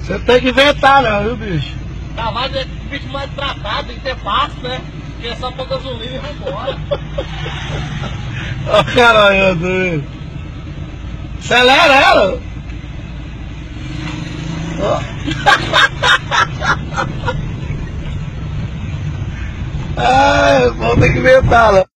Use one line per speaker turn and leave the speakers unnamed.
Você tem que inventar, não, viu, bicho?
Cavalo é o bicho mais tratado, tem que ter passo, né? Porque é só pra gasolina e vai embora.
Ó, caralho, doido. Acelera ela. Ó. Ai, vou ter que inventá-la.